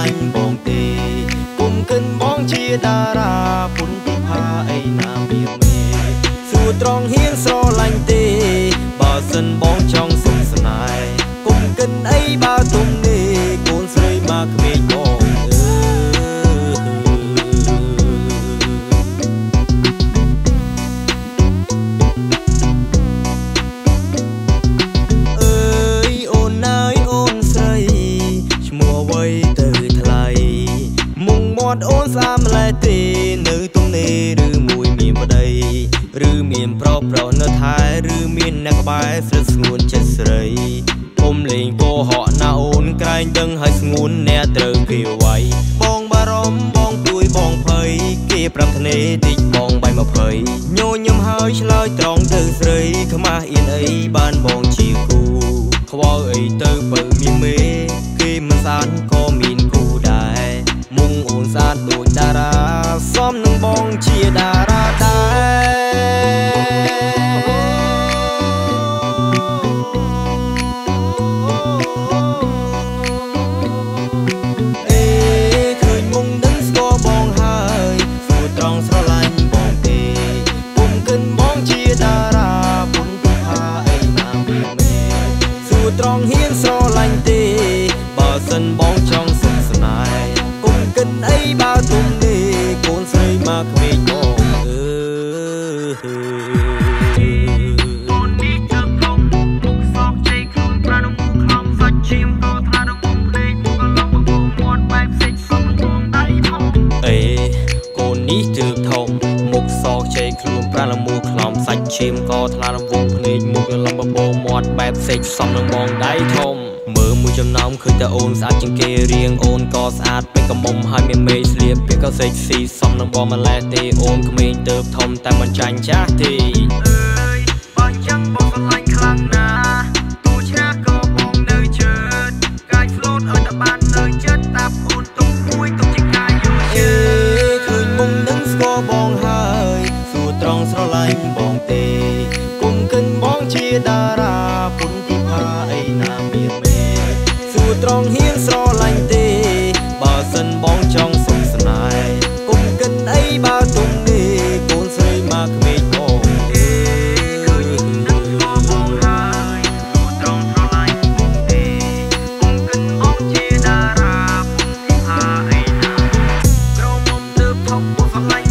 ញ់បងទេគុំកិនបងជាតារាពុនទីផាអីណាមានមេសួរត្រង់ហ៊ានស្រឡាញ់ទេបើសិនបងចង់សុខស្នេហ៍គុំកិនអីបើទុំនេះកូនស្រីមកក្មេងបងអូនស្អាម្លែទេនៅទំនេរឬមួយមានប្តីឬមានប្រុសនៅថែឬមានអ្នកក្បែរស្រិតស្ងួនចិត្តស្រីអ៊ំលេងកោហកណាអូនក្រែងដឹងឲ្យស្ងួនអ្នកត្រូវគេវាយបងបារម្ភបងព្រួយបងភ័យគេប្រាប់ធ្នេតិចបងបាយ20ញញឹមហើយឆ្លើយត្រង់ទៅស្រីខ្មាស់អៀនអីបានបងជាគូខ្វល់អីទៅបើមានមេគេមិនស្អាតក៏មានគូដែរមុងអូនស្អាតដូចតារាសមនឹងបងជាតារាដែរអេឃើញមុងនឹងស្គាល់បងហើយសួរត្រង់ស្រឡាញ់បងទេពុំគិនបងជាតារាពុនពីផាអីណាមានមេសួរត្រង់ហ៊ានស្រឡាញ់ទេបើសិនបងចង់សុខស្នេហ៍កិនអីបើទុំនេះកូនស្រីមកក្មេងបងកូននេះជើងធំមុខសក់ជ័យខ្លួនប្រាណមុខខ្លំសាច់ឈាមក៏ថ្លារងភ្លេចមុខកឡងបបោមាត់បែបសេចសំរងដៃធំអេកូននេះជើងធំមុខសក់ជ័យខ្លួនប្រាណមុខខ្លំសាច់ឈាមក៏ថ្លារងភ្លេចមុខកឡងបបោមាត់បែបសេចសំរងដៃធំមើលមួយចំណោមឃើញតែអូនស្អាតជាងគេរៀងអូនក៏ស្អាតពេញកំមុំហើយមានមេស្លៀកពាក់ក៏សេកស៊ីសំនឹងបងម្លេះទេអូនក្មេងទៅធំតែមិនចាញ់ចាស់ទេអើយបើចឹងបងស្រឡាញ់ខ្លាំងណាស់ទូឆ្នាក៏បងនៅជើតកាយផ្លូតឲ្យតែបាននៅចិត្តតាប់អូនទុកមួយទុកជាកាយយល់ជើឃើញមុំនឹងស្គាល់បងហើយសួរត្រង់ស្រឡាញ់បងទេគុំកិនបងជាតារាពុនទីផាអីណាមានមេសួរត្រង់ហ៊ានស្រឡាញ់ទេបើសិនបងចង់សុខស្នេហ៍គុំកិនអីបើទុំនេះកូនស្រីមកក្មេងបងឃើញនឹងស្គាល់បងហើយសួរត្រង់ស្រឡាញ់បងទេគុំកិនបងជាតារាពុនទីផាអីណាក្រមុំទើបធំបងស្រឡាញ់